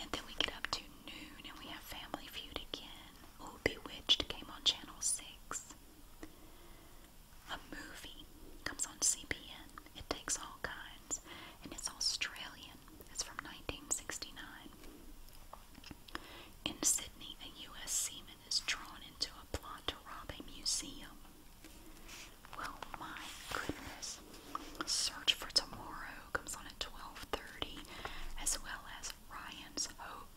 And then we get up to noon and we have Family Feud again. Oh, Bewitched came on Channel 6. A movie comes on CBN. It Takes All Kinds, and it's Australian. It's from 1969. In Sydney, a U.S. seaman is drawn into a plot to rob a museum. Well, my goodness. Search for Tomorrow comes on at 12:30, as well as Ryan's Hope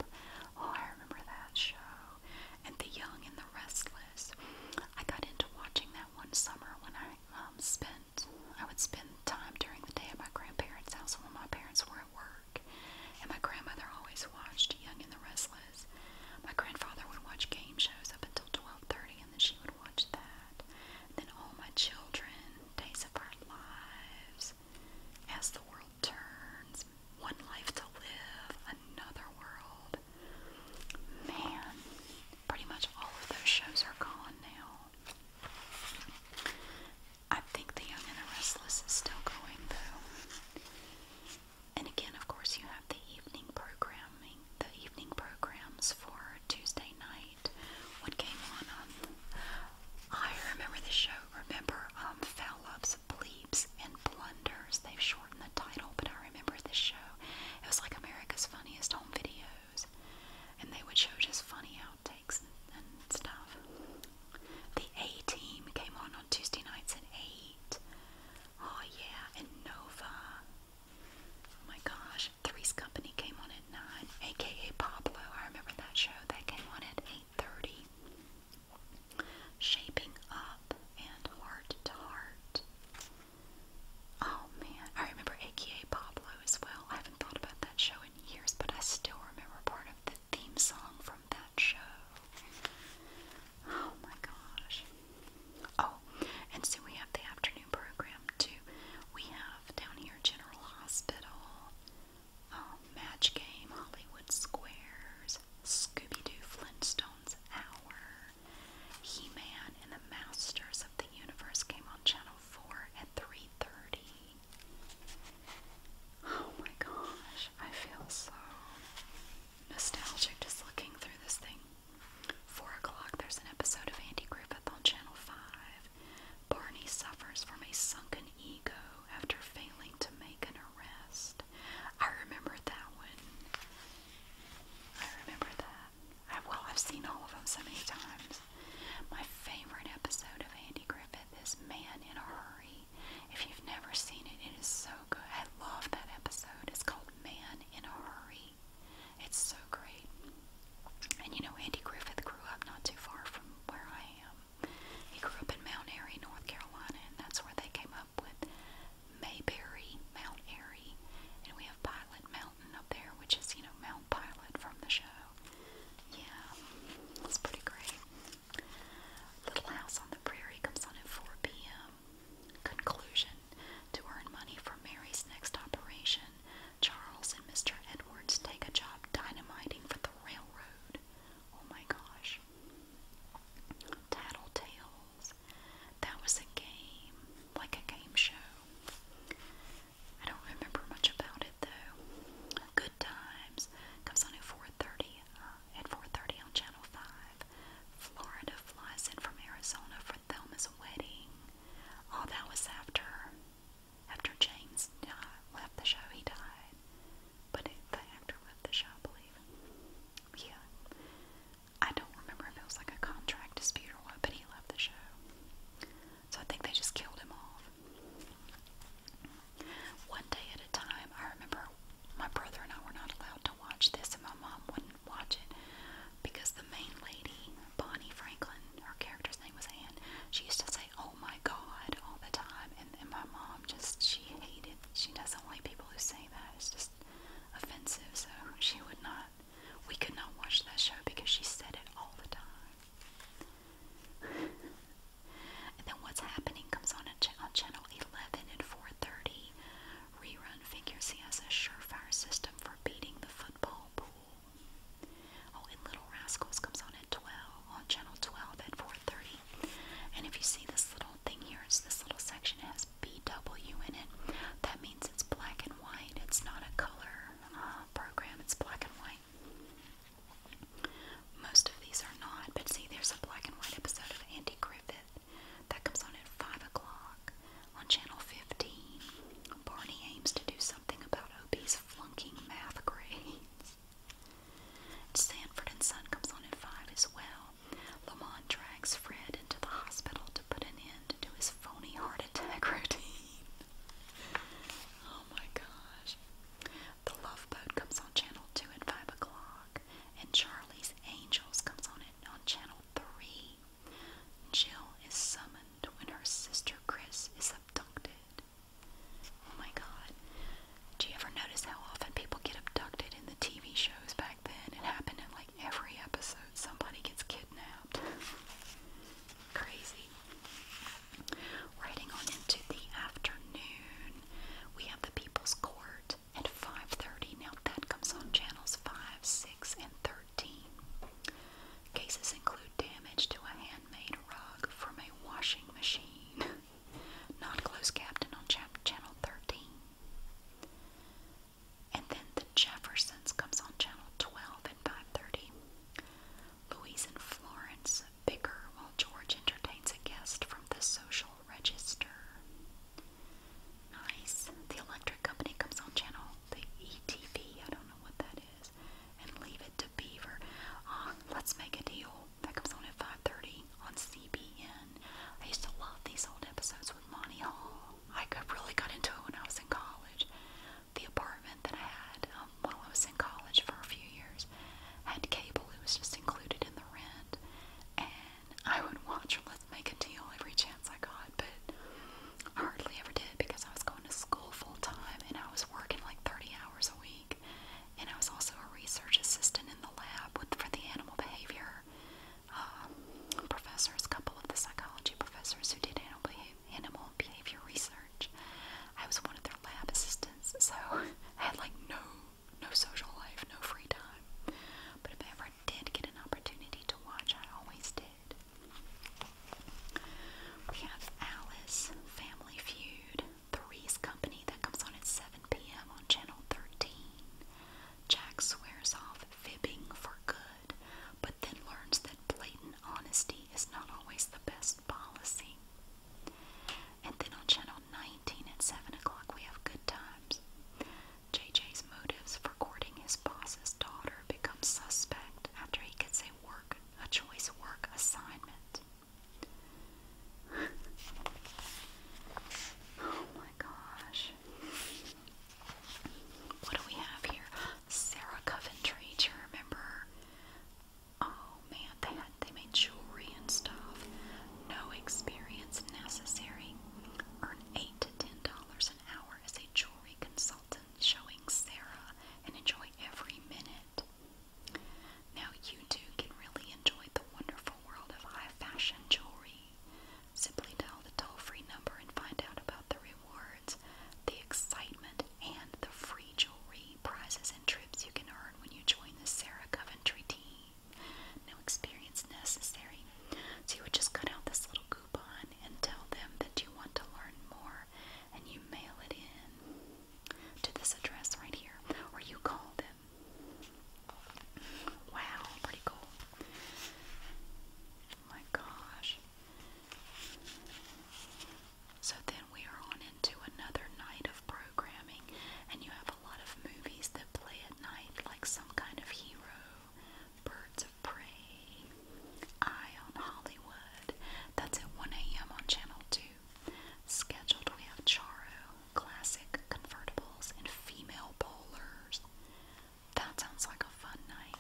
That sounds like a fun night.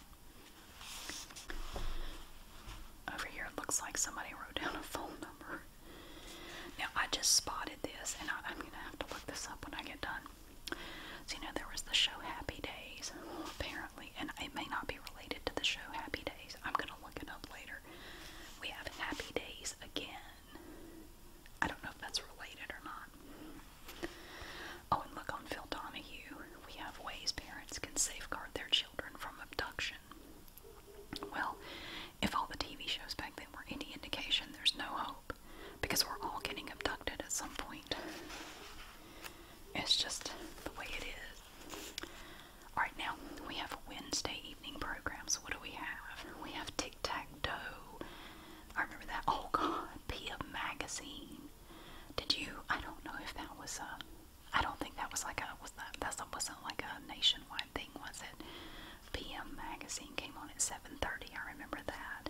Over here it looks like somebody wrote down a phone number. Now I just spotted this, and I'm going to have to look this up when I get done. So there was the show Happy Days, apparently, and it may not be related to the show Happy Days. I'm going to look it up later. We have Happy Days again. I don't know if that's related or not. Oh, and look on Phil Donahue. We have ways parents can safeguard their children from abduction. Well, if all the TV shows back then were any indication, there's no hope, because we're all getting abducted at some point. It's just the way it is. Alright, now we have Wednesday evening programs. What do we have? We have Tic-Tac-Toe. I remember that. Oh god, PM Magazine. Did you? I don't know if that was I don't think that was like that wasn't like a nationwide thing, was it? PM Magazine came on at 7:30. I remember that.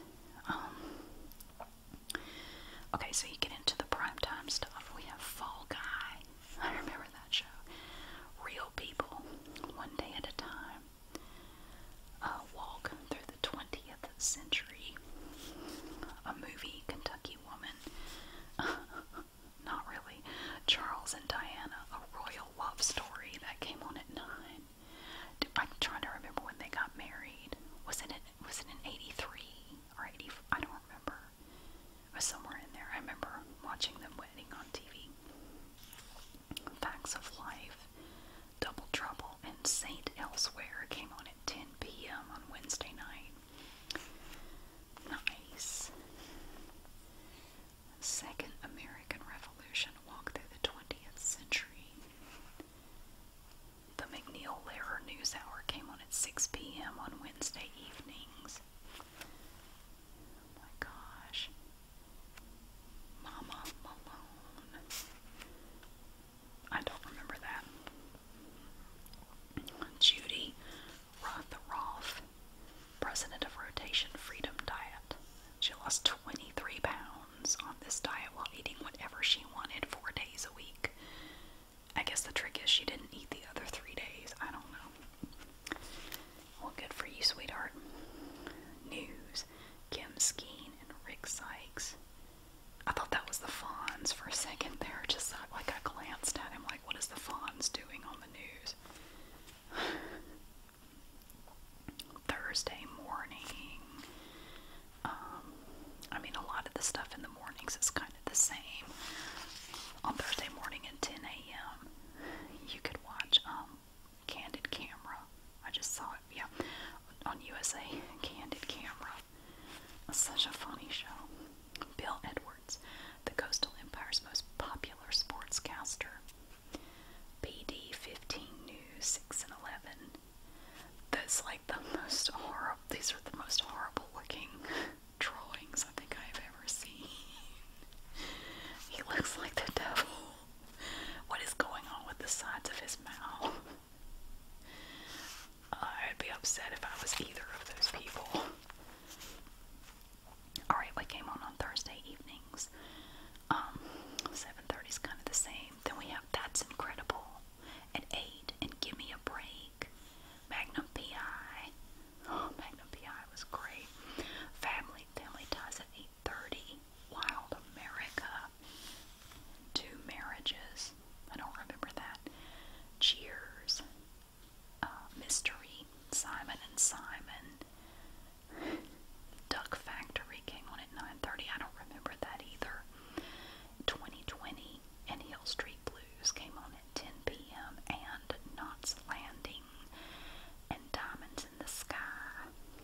Okay, so you get into the primetime stuff. We have Fall Guy. I remember that show. Real People, One Day at a Time. Walk Through the 20th Century. A Movie, Kentucky Woman. Not really. Charles and Diana, A Royal Love Story. That came on at 9. I'm trying to remember when they got married. Was it in 83 or 80? I don't remember. It was somewhere in there. I remember watching them wedding on TV. Facts of Life, Double Trouble, and Saint Elsewhere came on at 10 p.m. on Wednesday night. Nice. Second American Revolution, Walk Through the 20th Century. The McNeil Lehrer News Hour came on at 6 p.m. on Wednesday evenings. Oh my gosh. Mama Malone. I don't remember that. Judy Roth, president of Rotation Freedom Diet. She lost 23 pounds on this diet while eating whatever she wanted 4 days a week. I guess the trick is she didn't eat the other 3 days. I don't know. Well, good for you, sweetheart. News. Kim Skeen and Rick Sykes. I thought that was the Fonz for a second there. Just like I glanced at him like, what is the Fonz doing on the news? Thursday morning. I mean, a lot of the stuff in the mornings is kind of the same. On Thursday morning at 10 a.m., you could watch Candid Camera. I just saw it, yeah, on USA. Candid Camera. It's such a funny show. Bill Edwards, the Coastal Empire's most popular sportscaster. PD 15 News 6 and 11. That's like the most horrible. These are the most horrible looking drawings I think I've ever seen. He looks like the devil. What is going on with the sides of his mouth? I'd be upset if I was either of those people. Alright, what came on Thursday evenings? 7:30 is kind of the same. Then we have That's Incredible at 8 and Give Me a Break. Magnum P.I. Oh, Magnum P.I. was great. Family Ties at 8:30. Wild America. 2 Marriages. I don't remember that. Cheers. Mystery. Simon and Simon. Duck Factory came on at 9:30. I don't remember that either. 2020 and Hill Street Blues came on at 10 p.m. and Knots Landing and Diamonds in the Sky.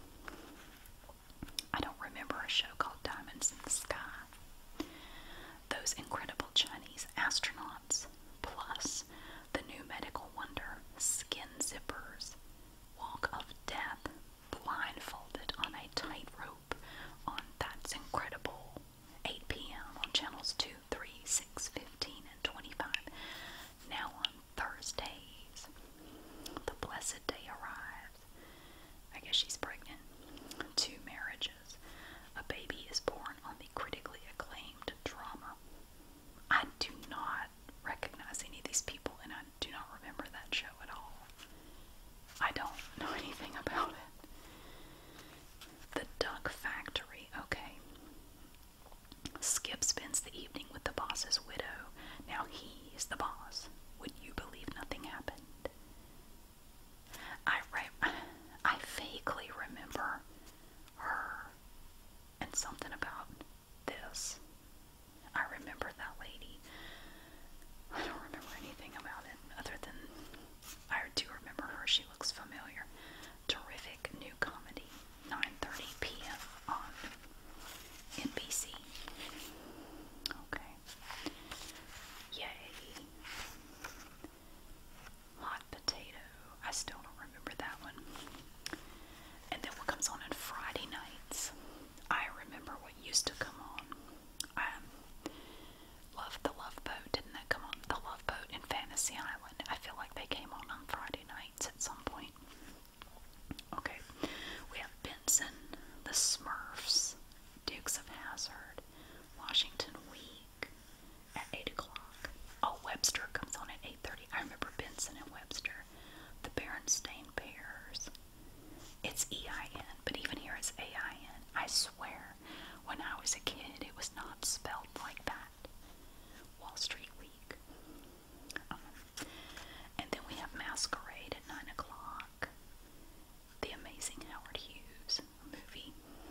I don't remember a show called Diamonds in the Sky. Those Incredible Chinese Astronauts, plus the new medical wonder, Skin Zippers, Walk of Death, Blindfolded on a Tightrope on That's Incredible, 8 p.m. on channels 2, 3, 6, 15, and 25. Now on Thursdays, The Blessed Day Arrives. I guess she's pregnant. 2 Marriages. A Baby is Born on the critically acclaimed drama. I do not recognize any of these people, and I do not remember that show at all. I don't know anything Smurfs, Dukes of Hazzard, Washington Week at 8 o'clock. Oh, Webster comes on at 8:30. I remember Benson and Webster. The Berenstain Bears. It's EIN, but even here it's AIN. I swear, when I was a kid, it was not spelled like that. Wall Street Week. And then we have Masquerade at 9 o'clock. The Amazing Howard Hughes movie.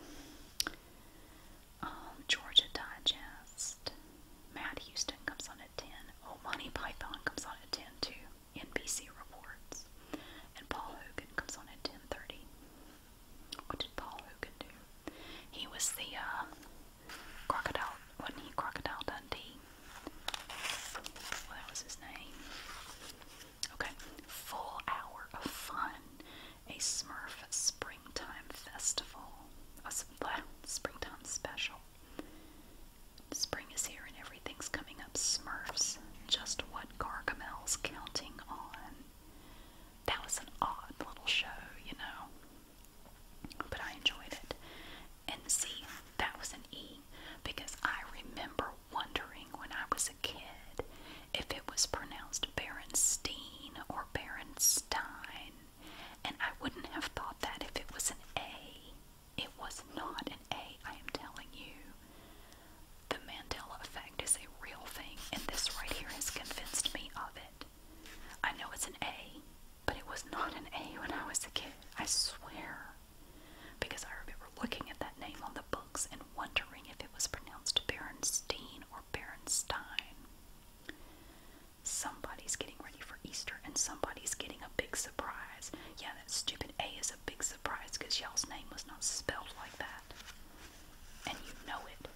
Georgia Digest. Matt Houston comes on at 10. Oh, Monty Python comes on at 10 too. NBC Reports. And Paul Hogan comes on at 10:30. What did Paul Hogan do? He was the crocodile, wasn't he? Crocodile Dundee. Well, that was his name. Okay. Full hour of fun. A Smurf Springtime Festival. A springtime special. Spring is here and everything's coming up. Smurfs. Just what Gargamel's counting on. That was an odd little show, you know. But I enjoyed it. And see, that was an E, because I remember wondering when I was a kid if it was pronounced Berenstein or Berenstein, and I wouldn't have thought that if it was an A. It was not an A, I am telling you. The Mandela effect is a real thing, and this right here has convinced me of it. I know it's an A, but it was not an A when I was a kid, I swear. Because I remember looking at that name on the books and wondering if it was pronounced Berenstein or Berenstein. Somebody's getting ready for Easter, and somebody's getting a big surprise. Yeah, that stupid A is a big surprise because y'all's name was not spelled like that. And you know it.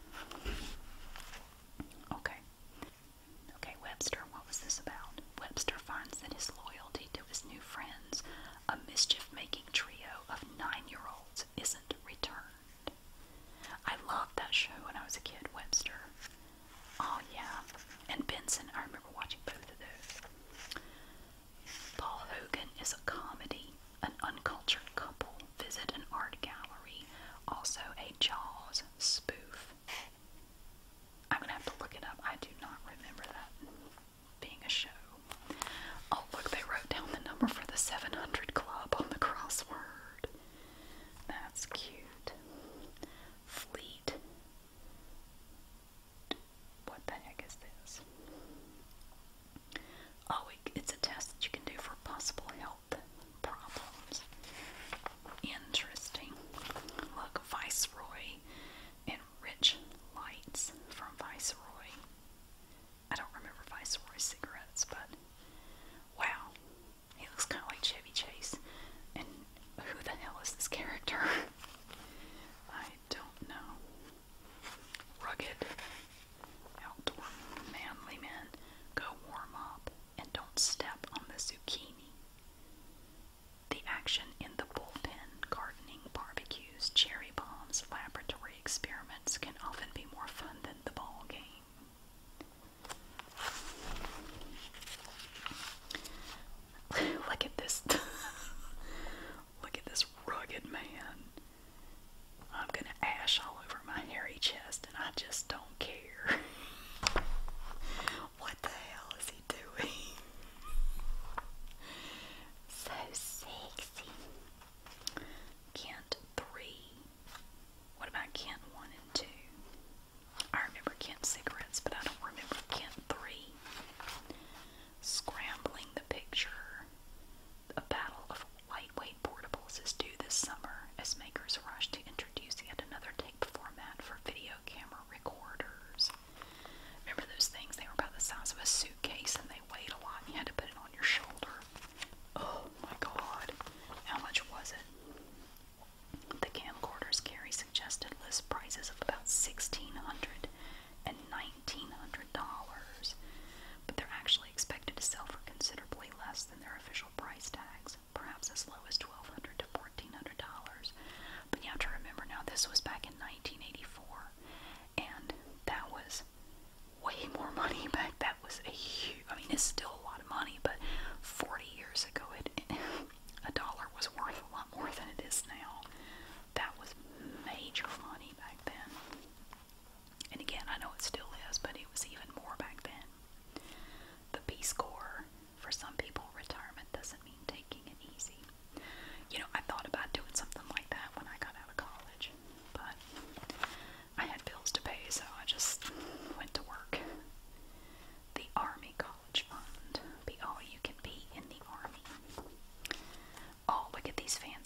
Okay. Okay, Webster, what was this about? Webster finds that his loyalty to his new friends, a mischief-making trio of 9-year-olds, isn't returned. I loved that show when I was a kid, Webster. Oh, yeah. And Benson, I remember watching both of those. Paul Hogan is a comedy. An uncultured couple visit an art gallery. Also a Jaws spoof.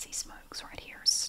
he smokes right here.